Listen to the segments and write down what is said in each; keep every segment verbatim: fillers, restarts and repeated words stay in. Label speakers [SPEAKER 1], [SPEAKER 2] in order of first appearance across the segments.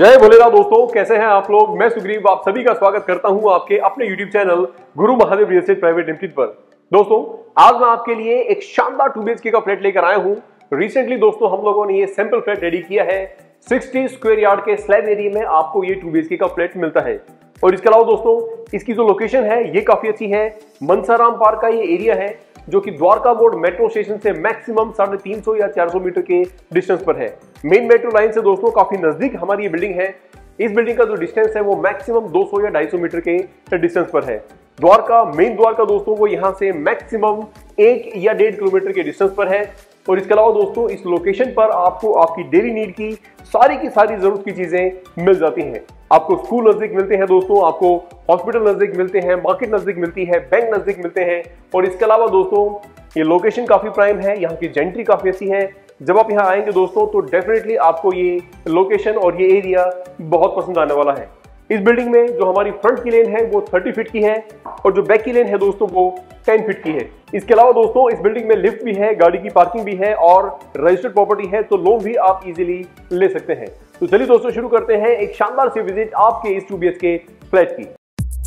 [SPEAKER 1] जय भोलेनाथ दोस्तों, कैसे हैं आप लोग। मैं सुग्रीव आप सभी का स्वागत करता हूं आपके अपने YouTube channel Guru Mahadev real estate private limited पर। दोस्तों आज मैं आपके लिए एक शानदार टू बीएचके का फ्लैट लेकर आया हूं। रिसेंटली दोस्तों हम लोगों ने ये सैंपल फ्लैट रेडी किया है। साठ स्क्वायर यार्ड के स्लैब एरिया में आपको ये टू बीएचके का फ्लैट मिलता है। और इसके अलावा दोस्तों इसकी जो लोकेशन है ये काफी अच्छी है। मनसाराम पार्क का ये एरिया है जो कि द्वारका मोड़ मेट्रो स्टेशन से मैक्सिमम साढ़े तीन सौ या चार सौ मीटर के डिस्टेंस पर है। मेन मेट्रो लाइन से दोस्तों काफी नजदीक हमारी ये बिल्डिंग है। इस बिल्डिंग का जो डिस्टेंस है वो मैक्सिमम दो सौ या ढाई सौ मीटर के डिस्टेंस पर है। द्वारका मेन द्वारका दोस्तों वो यहाँ से मैक्सिमम एक या डेढ़ किलोमीटर के डिस्टेंस पर है। और इसके अलावा दोस्तों इस लोकेशन पर आपको आपकी डेली नीड की सारी की सारी जरूरत की चीजें मिल जाती हैं। आपको स्कूल नजदीक मिलते हैं दोस्तों, आपको हॉस्पिटल नजदीक मिलते हैं, मार्केट नजदीक मिलती है, बैंक नजदीक मिलते हैं। और इसके अलावा दोस्तों ये लोकेशन काफी प्राइम है, यहाँ की जेंट्री काफी अच्छी है। जब आप यहाँ आएंगे दोस्तों तो डेफिनेटली आपको ये लोकेशन और ये एरिया बहुत पसंद आने वाला है। इस बिल्डिंग में जो हमारी फ्रंट की लेन है वो तीस फीट की है और जो बैक की लेन है दोस्तों वो दस फीट की है। इसके अलावा दोस्तों इस बिल्डिंग में लिफ्ट भी है, गाड़ी की पार्किंग भी है और रजिस्टर्ड प्रॉपर्टी है, तो लोन भी आप इजीली ले सकते हैं। तो चलिए दोस्तों शुरू करते हैं एक शानदार सी विजिट आपके इस टू बीएचके फ्लैट की।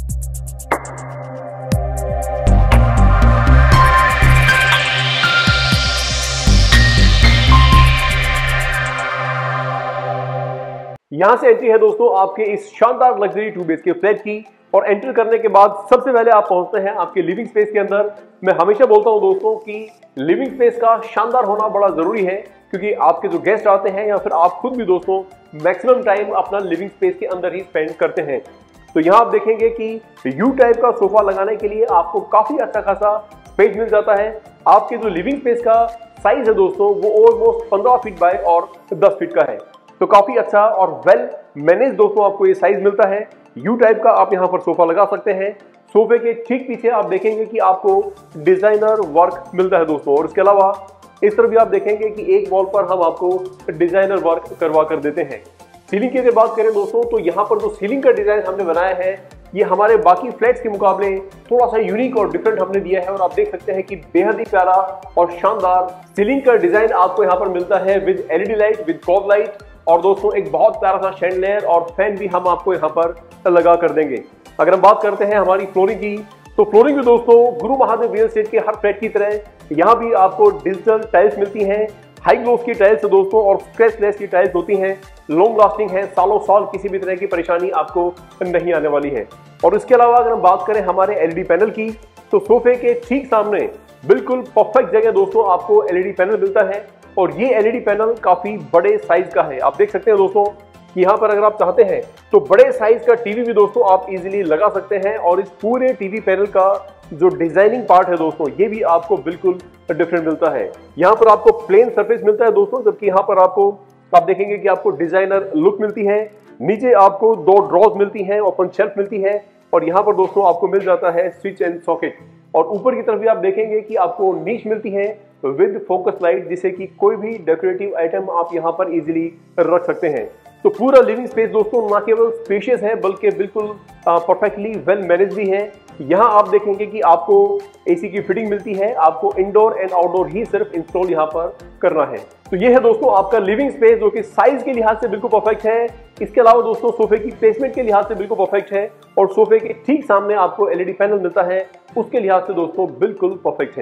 [SPEAKER 1] यहां से एंट्री है दोस्तों आपके इस शानदार लग्जरी टू बीएचके फ्लैट की। और एंटर करने के बाद सबसे पहले आप पहुंचते हैं आपके लिविंग स्पेस के अंदर। मैं हमेशा बोलता हूं दोस्तों कि लिविंग स्पेस का शानदार होना बड़ा जरूरी है, क्योंकि आपके जो गेस्ट आते हैं या फिर आप खुद भी दोस्तों मैक्सिमम टाइम अपना लिविंग स्पेस के अंदर ही स्पेंड करते हैं। तो यहाँ आप देखेंगे कि यू टाइप का सोफा लगाने के लिए आपको काफी अच्छा खासा स्पेस मिल जाता है। आपके जो लिविंग स्पेस का साइज है दोस्तों वो ऑलमोस्ट पंद्रह फीट बाय और दस फीट का है। तो काफी अच्छा और वेल मैनेज दोस्तों आपको ये साइज मिलता है। यू टाइप का आप यहाँ पर सोफा लगा सकते हैं। सोफे के ठीक पीछे आप देखेंगे कि आपको डिजाइनर वर्क मिलता है दोस्तों। और इसके अलावा इस तरफ भी आप देखेंगे कि एक वॉल पर हम आपको डिजाइनर वर्क करवा कर देते हैं। सीलिंग की अगर बात करें दोस्तों तो यहाँ पर जो सीलिंग का डिजाइन हमने बनाया है ये हमारे बाकी फ्लैट्स के मुकाबले थोड़ा सा यूनिक और डिफरेंट हमने दिया है। और आप देख सकते हैं कि बेहद ही प्यारा और शानदार सीलिंग का डिजाइन आपको यहाँ पर मिलता है with LED light, with COB light. और दोस्तों एक बहुत प्यारा सा शैंडलियर और फैन भी हम आपको यहाँ पर लगा कर देंगे। अगर हम बात करते हैं हमारी फ्लोरिंग की तो फ्लोरिंग भी दोस्तों गुरु महादेव रियल एस्टेट के हर फ्लैट की तरह यहाँ भी आपको डिजिटल टाइल्स मिलती हैं। हाई ग्लोस की टाइल्स दोस्तों और स्क्रैचलेस की टाइल्स होती हैं। लॉन्ग लास्टिंग है, सालों साल किसी भी तरह की परेशानी आपको नहीं आने वाली है। और इसके अलावा अगर हम बात करें हमारे एलईडी पैनल की तो सोफे के ठीक सामने बिल्कुल परफेक्ट जगह दोस्तों आपको एलईडी पैनल मिलता है। और ये एलईडी पैनल काफी बड़े साइज का है। आप देख सकते हैं दोस्तों कि यहाँ पर अगर आप चाहते हैं तो बड़े साइज का टीवी भी दोस्तों आप इजीली लगा सकते हैं। और इस पूरे टीवी पैनल का जो डिजाइनिंग पार्ट है दोस्तों ये भी आपको बिल्कुल डिफरेंट मिलता है। यहाँ पर आपको प्लेन सरफेस मिलता है दोस्तों, जबकि यहाँ पर आपको आप देखेंगे कि आपको डिजाइनर लुक मिलती है। नीचे आपको दो ड्रॉज मिलती है, ओपन शेल्फ मिलती है। और यहाँ पर दोस्तों आपको मिल जाता है स्विच एंड सॉकेट। और ऊपर की तरफ भी आप देखेंगे कि आपको नीच मिलती है विद फोकस लाइट, जिससे कि कोई भी डेकोरेटिव आइटम आप यहाँ पर इजीली रख सकते हैं। तो पूरा लिविंग स्पेस दोस्तों ना केवल स्पेशियस है बल्कि बिल्कुल परफेक्टली वेल मैनेज भी है। यहाँ आप देखेंगे कि आपको एसी की फिटिंग मिलती है। आपको इंडोर एंड आउटडोर ही सिर्फ इंस्टॉल यहाँ पर करना है। तो ये है दोस्तों आपका लिविंग स्पेस जो कि साइज के लिहाज से बिल्कुल परफेक्ट है। इसके अलावा दोस्तों सोफे की प्लेसमेंट के लिहाज से बिल्कुल परफेक्ट है। और सोफे के ठीक सामने आपको एलईडी पैनल मिलता है, उसके लिहाज से दोस्तों बिल्कुल परफेक्ट है।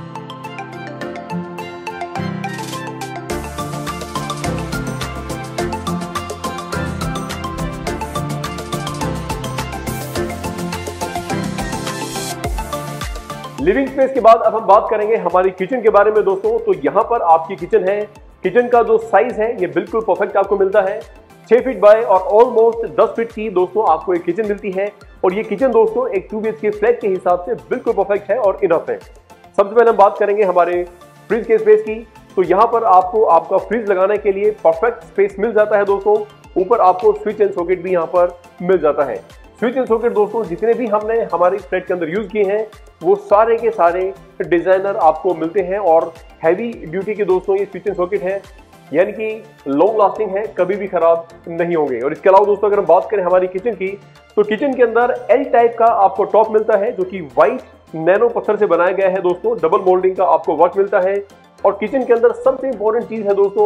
[SPEAKER 1] लिविंग स्पेस के बाद अब हम बात करेंगे हमारी किचन के बारे में दोस्तों। तो यहाँ पर आपकी किचन है। किचन का जो साइज है ये बिल्कुल परफेक्ट आपको मिलता है। छह फीट बाय और ऑलमोस्ट दस फीट की दोस्तों आपको एक किचन मिलती है। और ये किचन दोस्तों एक टू बीएचके फ्लैट के हिसाब से बिल्कुल परफेक्ट है और इनफ है। सबसे पहले हम बात करेंगे हमारे फ्रिज के स्पेस की। तो यहाँ पर आपको आपका फ्रिज लगाने के लिए परफेक्ट स्पेस मिल जाता है दोस्तों। ऊपर आपको स्विच एंड सॉकेट भी यहाँ पर मिल जाता है। स्विच एंड सॉकेट दोस्तों जितने भी हमने हमारे फ्लैट के अंदर यूज किए हैं वो सारे के सारे डिजाइनर आपको मिलते हैं। और हैवी ड्यूटी के दोस्तों ये स्विच एंड सॉकेट है, यानी कि लॉन्ग लास्टिंग है, कभी भी खराब नहीं होंगे। और इसके अलावा दोस्तों अगर हम बात करें हमारी किचन की तो किचन के अंदर एल टाइप का आपको टॉप मिलता है जो कि व्हाइट नैनो पत्थर से बनाया गया है दोस्तों। डबल मोल्डिंग का आपको वर्क मिलता है। और किचन के अंदर सबसे इंपॉर्टेंट चीज है दोस्तों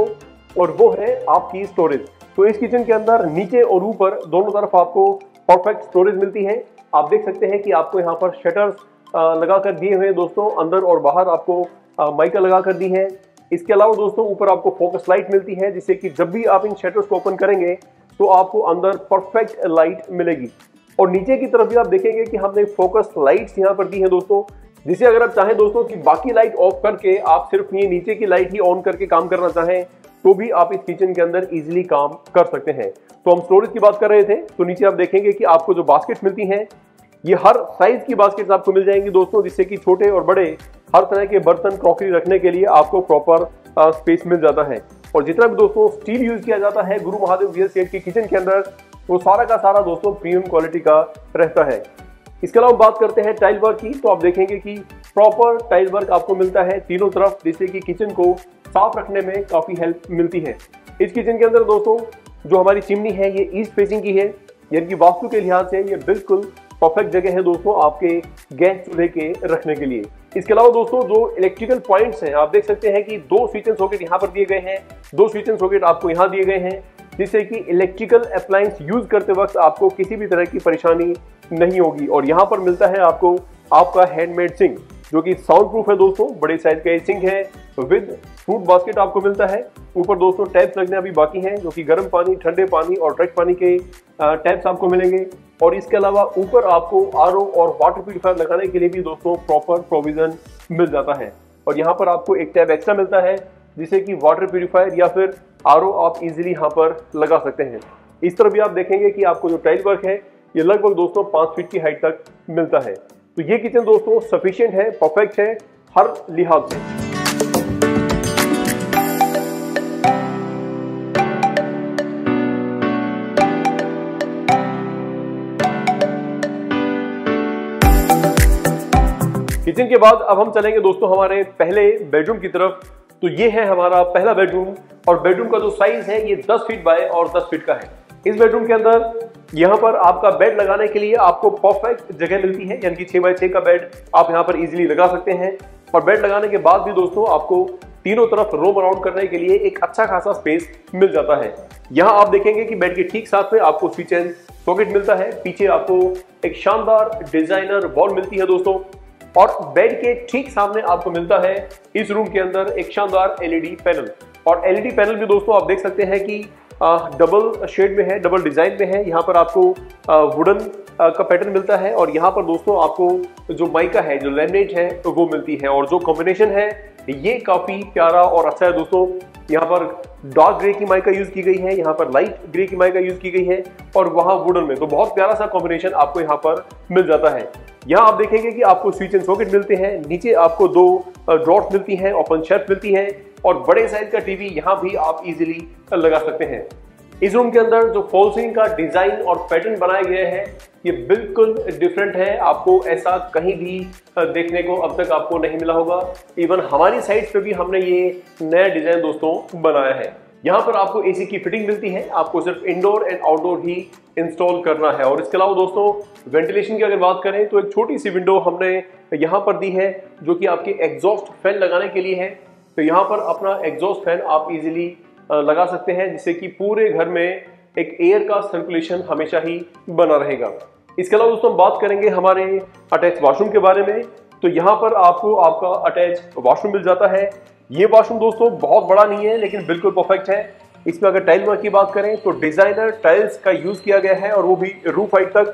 [SPEAKER 1] और वो है आपकी स्टोरेज। तो इस किचन के अंदर नीचे और ऊपर दोनों तरफ आपको परफेक्ट स्टोरेज मिलती है। आप देख सकते हैं कि आपको यहाँ पर शटर्स लगा कर दिए हुए हैं दोस्तों, अंदर और बाहर आपको माइका लगा कर दी है। इसके अलावा दोस्तों ऊपर आपको फोकस लाइट मिलती है, जिससे कि जब भी आप इन शटर्स को ओपन करेंगे तो आपको अंदर परफेक्ट लाइट मिलेगी। और नीचे की तरफ भी आप देखेंगे कि हमने फोकस लाइट्स यहाँ पर दी हैं दोस्तों, जिसे अगर आप चाहें दोस्तों कि बाकी लाइट ऑफ करके आप सिर्फ ये नीचे की लाइट ही ऑन करके काम करना चाहें तो भी आप इस किचन के अंदर इजीली काम कर सकते हैं। तो हम स्टोरेज की बात कर रहे थे, तो नीचे आप देखेंगे कि आपको जो बास्केट्स मिलती हैं ये हर साइज की बास्केट्स आपको मिल जाएंगी दोस्तों, जिससे कि छोटे और बड़े हर तरह के बर्तन क्रॉकरी रखने के लिए आपको प्रॉपर स्पेस मिल जाता है। और जितना भी दोस्तों स्टील यूज किया जाता है गुरु महादेव रियल एस्टेट की किचन के अंदर, वो सारा का सारा दोस्तों प्रीमियम क्वालिटी का रहता है। इसके अलावा बात करते हैं टाइल वर्क की, तो आप देखेंगे कि प्रॉपर टाइल वर्क आपको मिलता है तीनों तरफ, जिससे कि किचन को साफ रखने में काफी हेल्प मिलती है। इस किचन के अंदर दोस्तों जो हमारी चिमनी है ये ईस्ट फेसिंग की है, यानी कि वास्तु के लिहाज से ये बिल्कुल परफेक्ट जगह है दोस्तों आपके गैस चूल्हे के रखने के लिए। इसके अलावा दोस्तों जो इलेक्ट्रिकल पॉइंट्स हैं, आप देख सकते हैं कि दो स्विच एंड सॉकेट यहाँ पर दिए गए हैं, दो स्विच एंड सॉकेट आपको यहाँ दिए गए हैं, जिससे कि इलेक्ट्रिकल अप्लायंस यूज करते वक्त आपको किसी भी तरह की परेशानी नहीं होगी। और यहाँ पर मिलता है आपको आपका हैंडमेड सिंक, जो कि साउंड प्रूफ है दोस्तों, बड़े साइज का सिंक है विद फ्रूट बास्केट आपको मिलता है। ऊपर दोस्तों टैप्स लगने अभी बाकी हैं, जो कि गर्म पानी, ठंडे पानी और डायरेक्ट पानी के टैप्स आपको मिलेंगे। और इसके अलावा ऊपर आपको आरओ और वाटर प्यूरिफायर लगाने के लिए भी दोस्तों प्रॉपर प्रोविजन मिल जाता है। और यहाँ पर आपको एक टैप एक्स्ट्रा मिलता है, जिससे कि वाटर प्यूरिफायर या फिर आरओ आप इजीली यहाँ पर लगा सकते हैं। इस तरह भी आप देखेंगे कि आपको जो टाइल वर्क है ये लगभग दोस्तों पाँच फीट की हाइट तक मिलता है। तो ये किचन दोस्तों सफिशिएंट है, परफेक्ट है हर लिहाज से। किचन के बाद अब हम चलेंगे दोस्तों हमारे पहले बेडरूम की तरफ। तो ये है हमारा पहला बेडरूम, और बेडरूम का जो साइज है ये दस फीट बाय और दस फीट का है। इस बेडरूम के अंदर यहाँ पर आपका बेड लगाने के लिए आपको परफेक्ट जगह मिलती है, यानी कि छह बाय छह का बेड आप यहाँ पर इजीली लगा सकते हैं। और बेड लगाने के बाद भी दोस्तों आपको तीनों तरफ रोम अराउंड करने के लिए एक अच्छा खासा स्पेस मिल जाता है। यहाँ आप देखेंगे कि बेड के ठीक साथ में आपको स्विच एंड सॉकेट मिलता है, पीछे आपको एक शानदार डिजाइनर वॉल मिलती है दोस्तों, और बेड के ठीक सामने आपको मिलता है इस रूम के अंदर एक शानदार एलईडी पैनल। और एलईडी पैनल भी दोस्तों आप देख सकते हैं कि डबल शेड में है, डबल डिजाइन में है। यहाँ पर आपको वुडन का पैटर्न मिलता है, और यहाँ पर दोस्तों आपको जो माइका है, जो लैमिनेट है तो वो मिलती है। और जो कॉम्बिनेशन है ये काफी प्यारा और अच्छा है दोस्तों। यहाँ पर डार्क ग्रे की माइका यूज की गई है, यहाँ पर लाइट ग्रे की माइका यूज की गई है, और वहाँ वुडन में, तो बहुत प्यारा सा कॉम्बिनेशन आपको यहाँ पर मिल जाता है। यहाँ आप देखेंगे कि आपको स्विच एंड सॉकेट मिलते हैं, नीचे आपको दो ड्रॉर्स मिलती हैं, ओपन शेल्फ मिलती है, और बड़े साइज का टीवी यहाँ भी आप इजीली लगा सकते हैं। इस रूम के अंदर जो फॉल सीलिंग का डिजाइन और पैटर्न बनाया गया है ये बिल्कुल डिफरेंट है, आपको ऐसा कहीं भी देखने को अब तक आपको नहीं मिला होगा। इवन हमारी साइड पे भी हमने ये नया डिजाइन दोस्तों बनाया है। यहाँ पर आपको एसी की फिटिंग मिलती है, आपको सिर्फ इंडोर एंड आउटडोर ही इंस्टॉल करना है। और इसके अलावा दोस्तों वेंटिलेशन की अगर बात करें तो एक छोटी सी विंडो हमने यहाँ पर दी है, जो कि आपके एग्जॉस्ट फैन लगाने के लिए है। तो यहाँ पर अपना एग्जॉस्ट फैन आप इजीली लगा सकते हैं, जिससे कि पूरे घर में एक एयर का सर्कुलेशन हमेशा ही बना रहेगा। इसके अलावा दोस्तों बात करेंगे हमारे अटैच वॉशरूम के बारे में। तो यहाँ पर आपको आपका अटैच वॉशरूम मिल जाता है। ये वॉशरूम दोस्तों बहुत बड़ा नहीं है, लेकिन बिल्कुल परफेक्ट है। इसमें अगर टाइल वर्क की बात करें तो डिजाइनर टाइल्स का यूज किया गया है, और वो भी रूफ हाइट तक।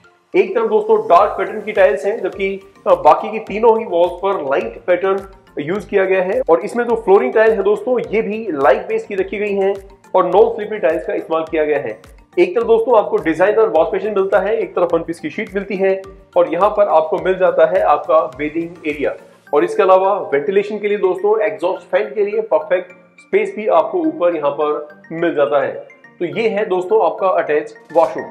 [SPEAKER 1] एक तरफ दोस्तों डार्क पैटर्न की टाइल्स हैं, जबकि बाकी की तीनों ही वॉल्स पर लाइट पैटर्न यूज किया गया है। और इसमें जो फ्लोरिंग टाइल्स है दोस्तों ये भी लाइट बेस की रखी गई हैं, और नॉन स्लिपरी टाइल्स का इस्तेमाल किया गया है। एक तरफ दोस्तों आपको डिजाइनर वॉश बेसिन मिलता है, एक तरफ वन पीस की शीट मिलती है, और यहाँ पर आपको मिल जाता है आपका बेडिंग एरिया। और इसके अलावा वेंटिलेशन के लिए दोस्तों एग्जॉस्ट फैन के लिए परफेक्ट स्पेस भी आपको ऊपर यहाँ पर मिल जाता है। तो ये है दोस्तों आपका अटैच वॉशरूम।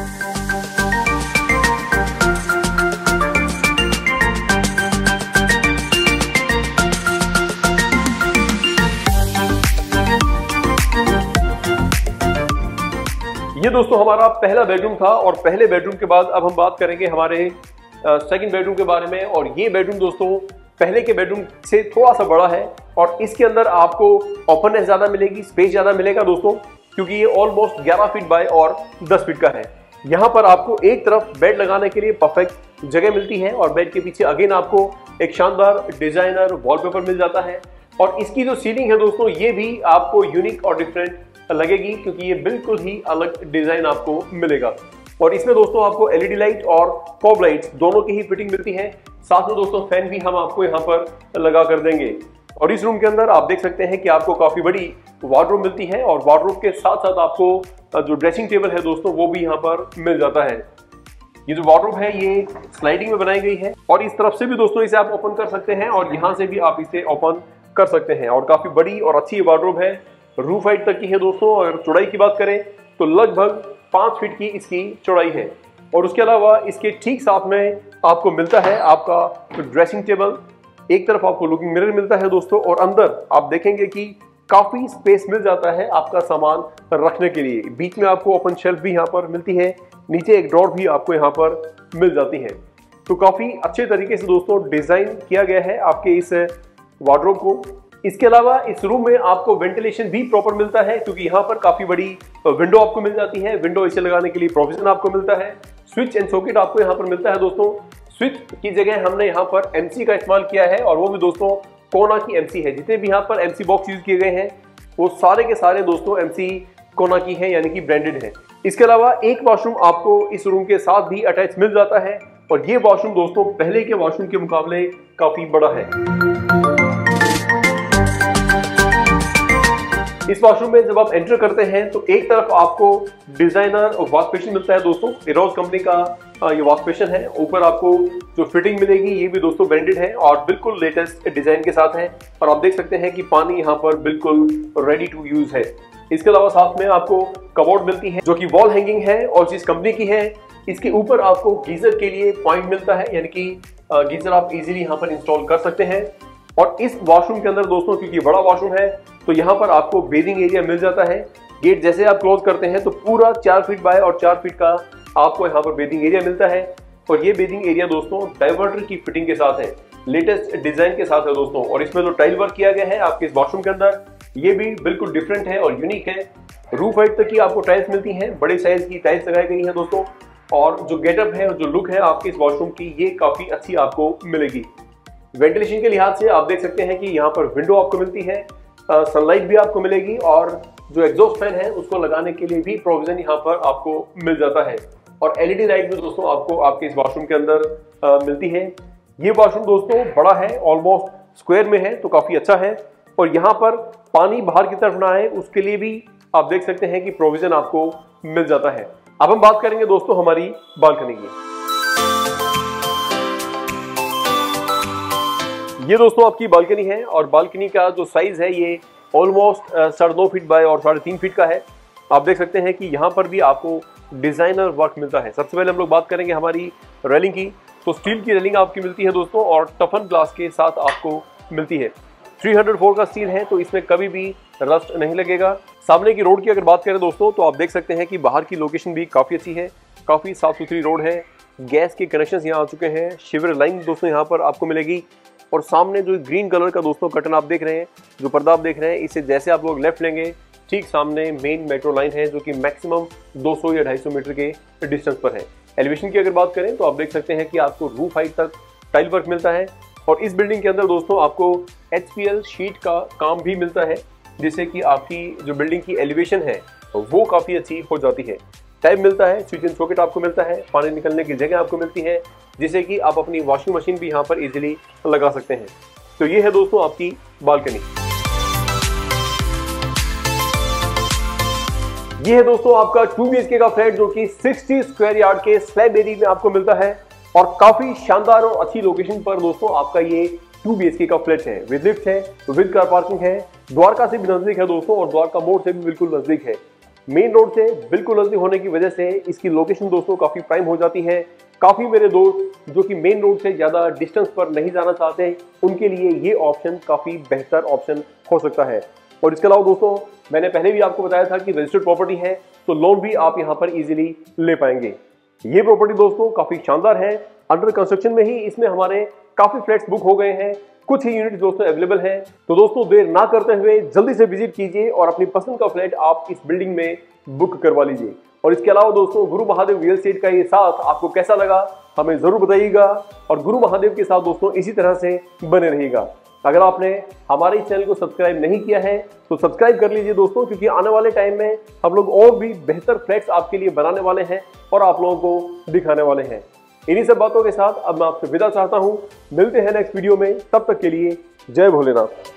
[SPEAKER 1] ये दोस्तों हमारा पहला बेडरूम था, और पहले बेडरूम के बाद अब हम बात करेंगे हमारे सेकंड बेडरूम के बारे में। और ये बेडरूम दोस्तों पहले के बेडरूम से थोड़ा सा बड़ा है और इसके अंदर आपको ओपननेस ज्यादा मिलेगी, स्पेस ज्यादा मिलेगा दोस्तों, क्योंकि ये ऑलमोस्ट ग्यारह फीट बाय और दस फीट का है। यहाँ पर आपको एक तरफ बेड लगाने के लिए परफेक्ट जगह मिलती है और बेड के पीछे अगेन आपको एक शानदार डिजाइनर वॉलपेपर मिल जाता है। और इसकी जो सीलिंग है दोस्तों, ये भी आपको यूनिक और डिफरेंट लगेगी, क्योंकि ये बिल्कुल ही अलग डिजाइन आपको मिलेगा। और इसमें दोस्तों आपको एलईडी लाइट और फॉग लाइट्स दोनों की ही फिटिंग मिलती है। साथ में दोस्तों फैन भी हम आपको यहाँ पर लगा कर देंगे। और इस रूम के अंदर आप देख सकते हैं कि आपको काफी बड़ी वार्डरोब मिलती है और वार्डरोब के साथ साथ आपको जो ड्रेसिंग टेबल है दोस्तों वो भी यहाँ पर मिल जाता है। ये जो वार्डरोब है ये स्लाइडिंग में बनाई गई है और इस तरफ से भी दोस्तों इसे आप ओपन कर सकते हैं और यहाँ से भी आप इसे ओपन कर सकते हैं। और काफी बड़ी और अच्छी वार्डरोब है, रूफ हाइट तक की है दोस्तों। अगर चौड़ाई की बात करें तो लगभग पांच फीट की इसकी चौड़ाई है। और उसके अलावा इसके ठीक साथ में आपको मिलता है आपका ड्रेसिंग टेबल, एक तरफ आपको लुकिंग मिरर मिलता है दोस्तों और अंदर आप देखेंगे कि काफी स्पेस मिल जाता है आपका सामान रखने के लिए। बीच में आपको ओपन शेल्फ भी यहाँ पर मिलती है, नीचे एक ड्रॉर भी आपको यहाँ पर मिल जाती है। तो काफी अच्छे तरीके से दोस्तों डिजाइन किया गया है आपके इस वार्डरोब को। इसके अलावा इस रूम में आपको वेंटिलेशन भी प्रॉपर मिलता है, क्योंकि यहाँ पर काफी बड़ी विंडो आपको मिल जाती है। विंडो इसे लगाने के लिए प्रोविजन आपको मिलता है। स्विच एंड सॉकेट आपको यहाँ पर मिलता है दोस्तों। स्विच की जगह हमने यहाँ पर एमसी का इस्तेमाल किया है और वो भी दोस्तों कोना की एमसी है। जितने भी यहाँ पर एमसी बॉक्स यूज किए गए हैं वो सारे के सारे दोस्तों एमसी कोना की है, यानी कि ब्रांडेड है। इसके अलावा एक वॉशरूम आपको इस रूम के साथ भी अटैच मिल जाता है और ये वॉशरूम दोस्तों पहले के वॉशरूम के मुकाबले काफी बड़ा है। इस वॉशरूम में जब आप एंटर करते हैं तो एक तरफ आपको डिजाइनर वॉश बेसिन मिलता है दोस्तों, एरोज कंपनी का ये वॉश बेसिन है। ऊपर आपको जो फिटिंग मिलेगी ये भी दोस्तों ब्रांडेड है और बिल्कुल लेटेस्ट डिजाइन के साथ है। और आप देख सकते हैं कि पानी यहाँ पर बिल्कुल रेडी टू यूज है। इसके अलावा साथ में आपको कबोर्ड मिलती है जो कि वॉल हैंगिंग है और जिस कंपनी की है। इसके ऊपर आपको गीजर के लिए पॉइंट मिलता है, यानी कि गीजर आप इजीली यहाँ पर इंस्टॉल कर सकते हैं। और इस वॉशरूम के अंदर दोस्तों क्योंकि बड़ा वॉशरूम है तो यहाँ पर आपको बेदिंग एरिया मिल जाता है। गेट जैसे आप क्लोज करते हैं तो पूरा चार फीट बाय और चार फीट का आपको यहाँ पर बेदिंग एरिया मिलता है। और ये बेदिंग एरिया दोस्तों डाइवर्टर की फिटिंग के साथ है, लेटेस्ट डिजाइन के साथ है दोस्तों। और इसमें जो टाइल वर्क किया गया है आपके इस वॉशरूम के अंदर ये भी बिल्कुल डिफरेंट है और यूनिक है। रूफ हाइट तक की आपको टाइल्स मिलती हैं, बड़े साइज की टाइल्स लगाई गई है दोस्तों। और जो गेटअप है, जो लुक है आपके इस वॉशरूम की, ये काफी अच्छी आपको मिलेगी। वेंटिलेशन के लिहाज से आप देख सकते हैं कि यहाँ पर विंडो आपको मिलती है, सनलाइट भी आपको मिलेगी और जो एग्जॉस्ट फैन है उसको लगाने के लिए भी प्रोविजन यहाँ पर आपको मिल जाता है। और एलईडी लाइट भी दोस्तों आपको आपके इस वॉशरूम के अंदर आ, मिलती है। ये वॉशरूम दोस्तों बड़ा है, ऑलमोस्ट स्क्वायर में है, तो काफी अच्छा है। और यहाँ पर पानी बाहर की तरफ ना आए उसके लिए भी आप देख सकते हैं कि प्रोविजन आपको मिल जाता है। अब हम बात करेंगे दोस्तों हमारी बालकनी की। ये दोस्तों आपकी बालकनी है और बालकनी का जो साइज है ये ऑलमोस्ट साढ़े नौ फीट बाय और साढ़े तीन फीट का है। आप देख सकते हैं कि यहाँ पर भी आपको डिजाइनर वर्क मिलता है। सबसे पहले हम लोग बात करेंगे हमारी रेलिंग की। तो स्टील की रेलिंग आपकी मिलती है दोस्तों और टफन ग्लास के साथ आपको मिलती है। तीन सौ चार का स्टील है तो इसमें कभी भी रस्ट नहीं लगेगा। सामने की रोड की अगर बात करें दोस्तों तो आप देख सकते हैं कि बाहर की लोकेशन भी काफ़ी अच्छी है, काफ़ी साफ सुथरी रोड है। गैस के कनेक्शन यहाँ आ चुके हैं। शिवर लाइन दोस्तों यहाँ पर आपको मिलेगी। और सामने जो ग्रीन कलर का दोस्तों कर्टन आप देख रहे हैं, जो पर्दा आप देख रहे हैं, इसे जैसे आप लोग लेफ्ट लेंगे ठीक सामने मेन मेट्रो लाइन है जो कि मैक्सिमम दो सौ या ढाई सौ मीटर के डिस्टेंस पर है। एलिवेशन की अगर बात करें तो आप देख सकते हैं कि आपको रूफ हाइट तक टाइल वर्क मिलता है। और इस बिल्डिंग के अंदर दोस्तों आपको एच पी एल शीट का काम भी मिलता है, जिससे कि आपकी जो बिल्डिंग की एलिवेशन है वो काफ़ी अच्छी हो जाती है। टैब मिलता है, स्विच एंड सॉकेट आपको मिलता है, पानी निकलने की जगह आपको मिलती है, जिससे कि आप अपनी वॉशिंग मशीन भी यहाँ पर इजीली लगा सकते हैं। तो ये है दोस्तों आपकी बालकनी। ये है दोस्तों आपका टू बी एच के का फ्लैट जो कि साठ स्क्वायर यार्ड के स्लैब एरिया में आपको मिलता है और काफी शानदार और अच्छी लोकेशन पर दोस्तों आपका ये टू बी एच के का फ्लैट है। विद लिफ्ट है, विद कार पार्किंग है, द्वारका से भी नजदीक है दोस्तों और द्वारका मोड़ से भी बिल्कुल नजदीक है। मेन रोड से बिल्कुल नजदीक होने की वजह से इसकी लोकेशन दोस्तों काफी प्राइम हो जाती है। काफी मेरे दोस्त जो कि मेन रोड से ज्यादा डिस्टेंस पर नहीं जाना चाहते उनके लिए ये ऑप्शन काफी बेहतर ऑप्शन हो सकता है। और इसके अलावा दोस्तों मैंने पहले भी आपको बताया था कि रजिस्टर्ड प्रॉपर्टी है तो लोन भी आप यहाँ पर इजीली ले पाएंगे। ये प्रॉपर्टी दोस्तों काफी शानदार है, अंडर कंस्ट्रक्शन में ही इसमें हमारे काफी फ्लैट्स बुक हो गए हैं। कुछ ही यूनिट दोस्तों अवेलेबल हैं। तो दोस्तों देर ना करते हुए जल्दी से विजिट कीजिए और अपनी पसंद का फ्लैट आप इस बिल्डिंग में बुक करवा लीजिए। और इसके अलावा दोस्तों गुरु महादेव रियल एस्टेट का ये साथ आपको कैसा लगा हमें जरूर बताइएगा और गुरु महादेव के साथ दोस्तों इसी तरह से बने रहिएगा। अगर आपने हमारे इस चैनल को सब्सक्राइब नहीं किया है तो सब्सक्राइब कर लीजिए दोस्तों, क्योंकि आने वाले टाइम में हम लोग और भी बेहतर फ्लैट्स आपके लिए बनाने वाले हैं और आप लोगों को दिखाने वाले हैं। इन्हीं सब बातों के साथ अब मैं आपसे विदा चाहता हूं। मिलते हैं नेक्स्ट वीडियो में, तब तक के लिए जय भोलेनाथ।